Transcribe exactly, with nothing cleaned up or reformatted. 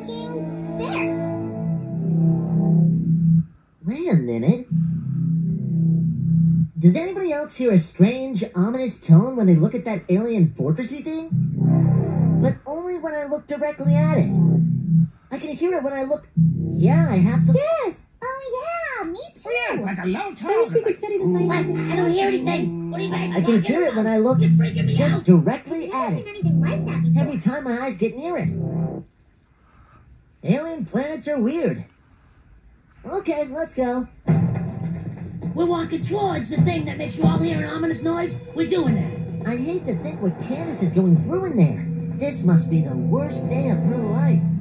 freaking there. Wait a minute. Does anybody else hear a strange, ominous tone when they look at that alien fortressy thing? But only when I look directly at it. I can hear it when I look... Yeah, I have to... Yes! Oh, yeah, me too. Yeah, like a low tone. I wish we could study the same What? thing. I don't hear anything. What are you guys I talking can hear it when I look You're freaking me just out. directly I've at never it. seen anything like that before. Every time my eyes get near it. Alien planets are weird. Okay, let's go. We're walking towards the thing that makes you all hear an ominous noise. We're doing that. I hate to think what Candace is going through in there. This must be the worst day of her life.